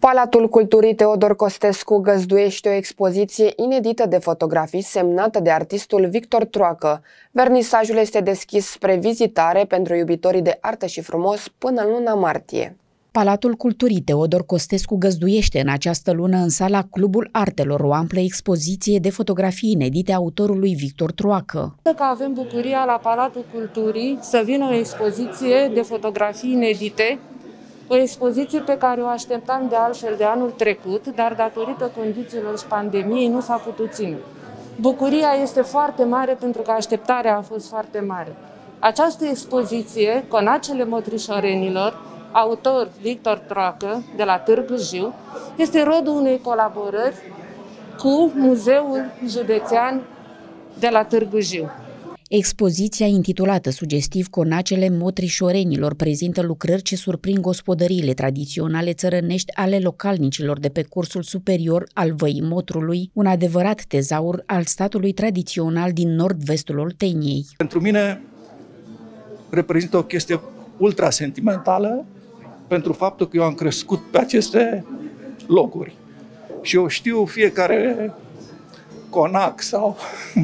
Palatul Culturii Teodor Costescu găzduiește o expoziție inedită de fotografii semnată de artistul Victor Troacă. Vernisajul este deschis spre vizitare pentru iubitorii de artă și frumos până în luna martie. Palatul Culturii Teodor Costescu găzduiește în această lună în sala Clubul Artelor o amplă expoziție de fotografii inedite a autorului Victor Troacă. Că avem bucuria la Palatul Culturii să vină o expoziție de fotografii inedite, o expoziție pe care o așteptam de altfel de anul trecut, dar datorită condițiilor și pandemiei nu s-a putut ține. Bucuria este foarte mare pentru că așteptarea a fost foarte mare. Această expoziție, Conacele Motrișorenilor, autor Victor Troacă, de la Târgu Jiu, este rodul unei colaborări cu Muzeul Județean de la Târgu Jiu. Expoziția, intitulată sugestiv Conacele Motrișorenilor, prezintă lucrări ce surprind gospodăriile tradiționale țărănești ale localnicilor de pe cursul superior al Văii Motrului, un adevărat tezaur al statului tradițional din nord-vestul Olteniei. Pentru mine reprezintă o chestie ultra sentimentală, pentru faptul că eu am crescut pe aceste locuri. Și eu știu fiecare conac sau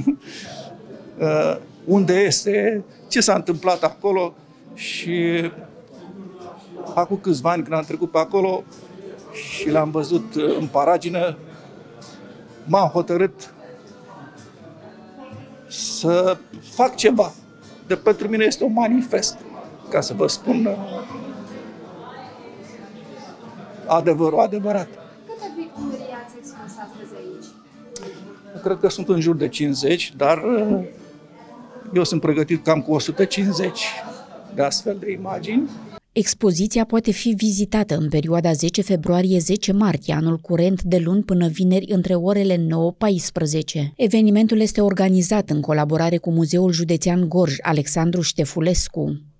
unde este, ce s-a întâmplat acolo și acum câțiva ani când am trecut pe acolo și l-am văzut în paragină, m-am hotărât să fac ceva. De pentru mine este un manifest, ca să vă spun adevărul adevărat. Câte picturi ați expus astăzi aici? Cred că sunt în jur de 50, dar eu sunt pregătit cam cu 150 de astfel de imagini. Expoziția poate fi vizitată în perioada 10 februarie-10 martie anul curent, de luni până vineri, între orele 9-14. Evenimentul este organizat în colaborare cu Muzeul Județean Gorj Alexandru Ștefulescu.